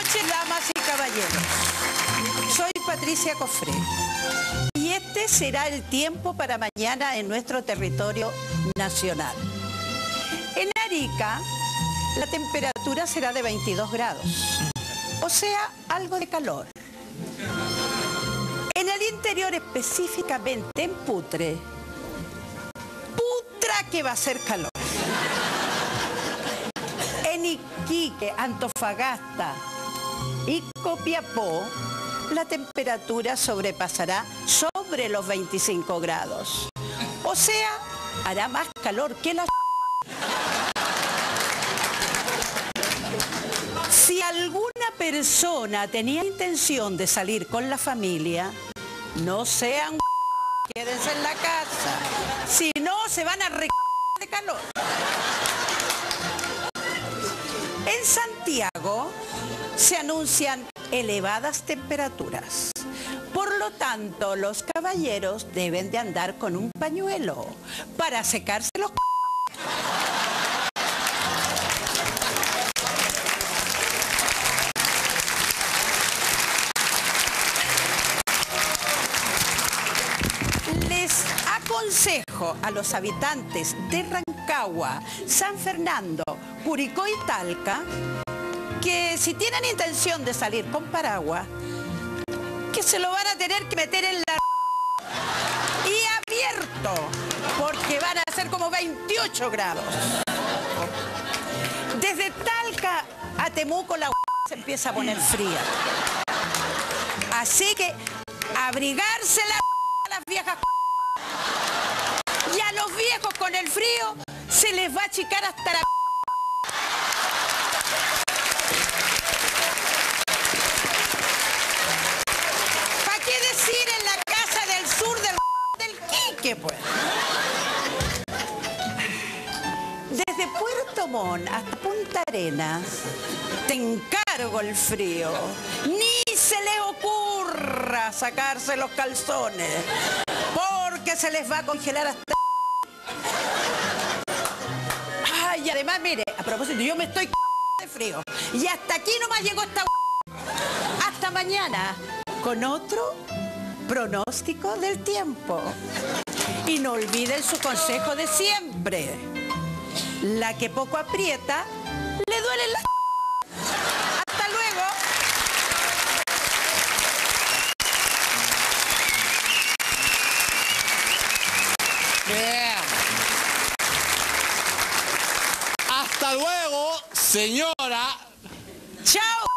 noches, damas y caballeros. Soy Patricia Cofré y este será el tiempo para mañana en nuestro territorio nacional. En Arica, la temperatura será de 22 grados, o sea, algo de calor. En el interior, específicamente en Putre, que va a ser calor. En Iquique, Antofagasta y Copiapó, la temperatura sobrepasará sobre los 25 grados. O sea, hará más calor que la... Si alguna persona tenía intención de salir con la familia, no sean... Quédense en la casa, si no se van a de calor. En Santiago se anuncian elevadas temperaturas. Por lo tanto, los caballeros deben de andar con un pañuelo para secarse los... Aconsejo a los habitantes de Rancagua, San Fernando, Curicó y Talca que si tienen intención de salir con paraguas, que se lo van a tener que meter en la... y abierto, porque van a ser como 28 grados. Desde Talca a Temuco la se empieza a poner fría. Así que abrigarse a las viejas... Y a los viejos con el frío se les va a achicar hasta la... ¿Para qué decir en la casa del sur del Quique, pues? Desde Puerto Montt hasta Punta Arenas, te encargo el frío. Ni se les ocurra sacarse los calzones, porque se les va a congelar hasta... Y además, mire, a propósito, yo me estoy de frío. Y hasta aquí nomás llegó esta... Hasta mañana, con otro pronóstico del tiempo. Y no olviden su consejo de siempre. La que poco aprieta, le duele la... Hasta luego. Bien. Hasta luego, señora. Chao.